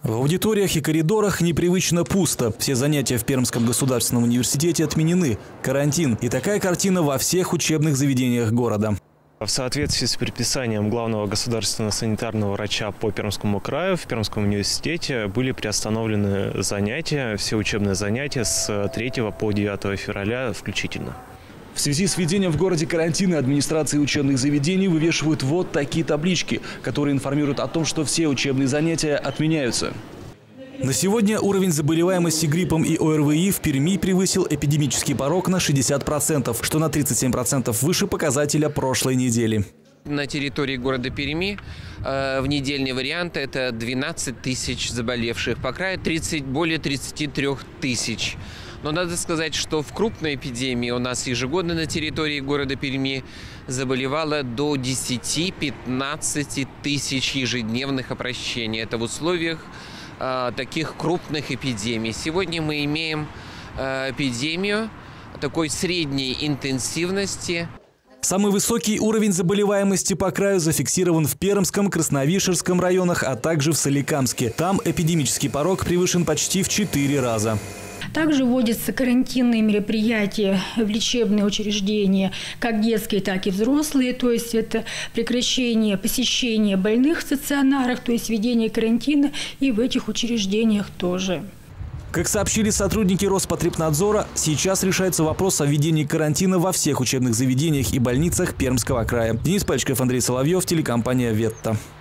В аудиториях и коридорах непривычно пусто. Все занятия в Пермском государственном университете отменены. Карантин. И такая картина во всех учебных заведениях города. В соответствии с предписанием главного государственного санитарного врача по Пермскому краю в Пермском университете были приостановлены занятия, все учебные занятия с 3 по 9 февраля включительно. В связи с введением в городе карантина администрации учебных заведений вывешивают вот такие таблички, которые информируют о том, что все учебные занятия отменяются. На сегодня уровень заболеваемости гриппом и ОРВИ в Перми превысил эпидемический порог на 60%, что на 37% выше показателя прошлой недели. На территории города Перми в недельный вариант это 12 тысяч заболевших, по краю более 33 тысяч. Но надо сказать, что в крупной эпидемии у нас ежегодно на территории города Перми заболевало до 10-15 тысяч ежедневных обращений. Это в условиях таких крупных эпидемий. Сегодня мы имеем эпидемию такой средней интенсивности. Самый высокий уровень заболеваемости по краю зафиксирован в Пермском, Красновишерском районах, а также в Соликамске. Там эпидемический порог превышен почти в 4 раза. Также вводятся карантинные мероприятия в лечебные учреждения, как детские, так и взрослые. То есть это прекращение посещения больных в стационарах, то есть введение карантина и в этих учреждениях тоже. Как сообщили сотрудники Роспотребнадзора, сейчас решается вопрос о введении карантина во всех учебных заведениях и больницах Пермского края. Денис Пальчиков, Андрей Соловьев, телекомпания «Ветта».